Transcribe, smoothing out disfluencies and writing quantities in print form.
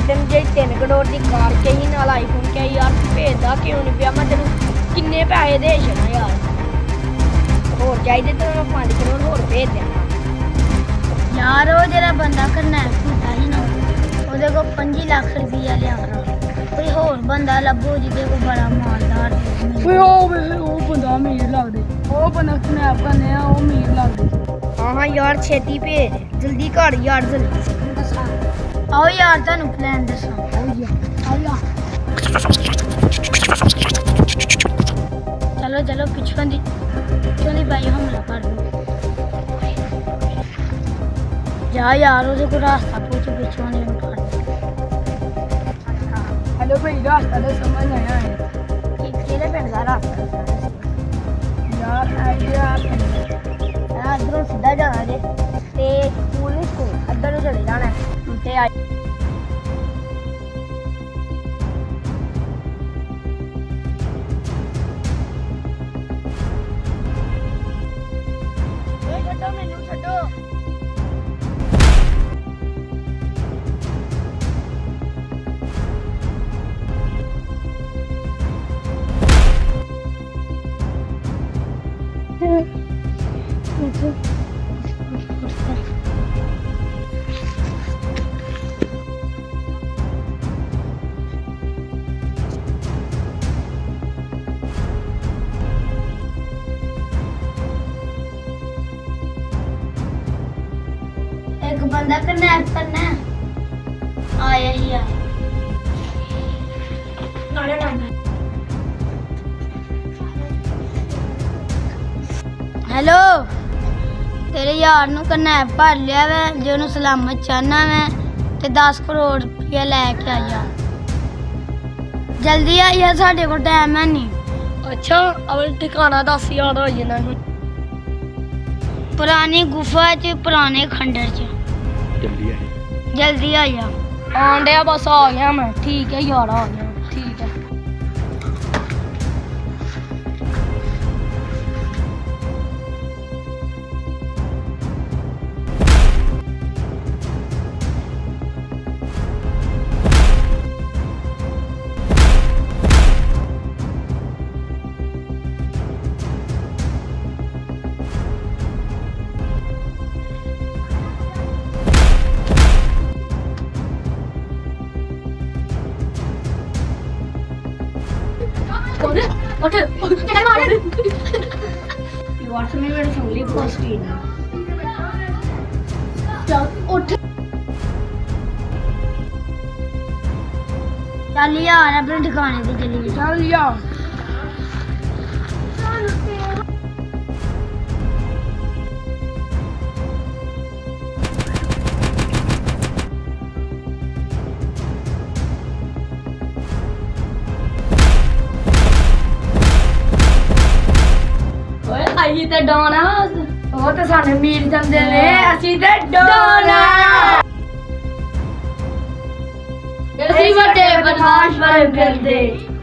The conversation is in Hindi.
तेन जे 3 करोड़ की कार कही नाल आईफोन क्या यार भेजदा क्यों नहीं पिया। मैं तेन किन्ने पैसे दे छड़ा यार, होर चाहिए तो मैं 5 करोड़ होर भेज देना यार। वो जरा बंदा करना कीता ही ना, ओदे को 25 लाख रुपया लिया कोई होर बंदा लभो जिदे को बड़ा मालदार ओए ओ बंदा अमीर लगदे, ओ बंदा स्नैप करने आ ओ अमीर लगदे। हाँ यार छेती भेज जल्दी कर यार जल्दी। आओ यार तुहानू प्लान दसा। चलो चलो पिछों दी भाई हमला कर दो। जा यार उसे को रास्ता पूछ पिछों दी कर दो। हेलो भाई रास्ता तो समझ आया है केड़े पिंड दा रास्ता यार आइडिया इधरों सीधा जाना जे ते स्कूल अद्धर चले जाना ते छड्डो मैनू छड्डो। एक बंदा कनेक्ट करना आया ही आया। हेलो तेरे यार नू कनेक्ट भर लिया वे जो नू सलामत चाहना मैं ते 10 करोड़ रुपया लैके आया। जल्दी आइया साढ़े को टाइम है नहीं। अच्छा अब ठिकाना 10 यार हो जाना पुरानी गुफा च पुराने खंडर च। जल्दी आइया। आंडे बस आ गया मैं। ठीक है यार आ गया ठीक है। उठ चल मार व्हाट्सएप में मेरे फैमिली पोस्ट की चल उठ चल यार अपने ठिकाने पे चलिए। चल यार ਅਸੀਂ ਤੇ ਡਾਨ ਆ ਉਹ ਤੇ ਸਾਨੂੰ ਮੀਰ ਜਾਂਦੇ ਨੇ ਅਸੀਂ ਤੇ ਡਾਨ ਆ ਅਸੀਂ ਵੱਡੇ ਬਦਮਾਸ਼ ਬਣ ਫਿਰਦੇ।